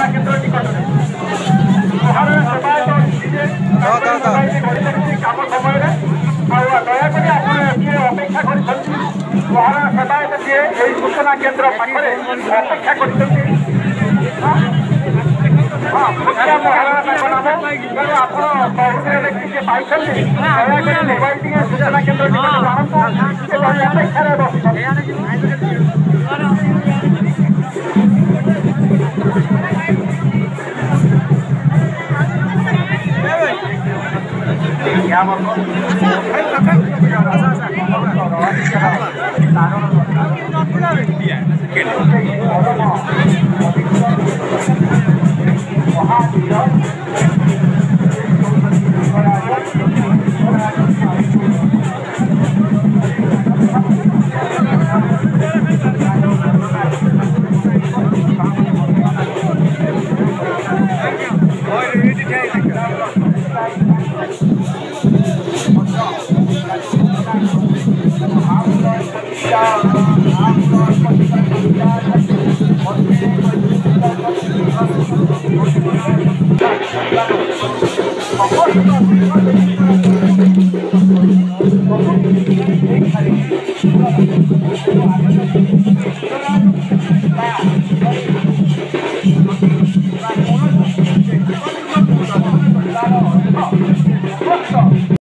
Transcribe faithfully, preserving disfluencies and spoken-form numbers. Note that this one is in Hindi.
सूचना केन्द्र निकट में कम समय दयाकोरी आप अपेक्षा कर सेवायत जी यही सूचना केन्द्र पाखे अपेक्षा कर मुखिया महाराणा नाम तेणु आप किसी पाई दयाकोरी मोबाइल टी सूचना केन्द्र निकट जानतु अपेक्षा बस Of course.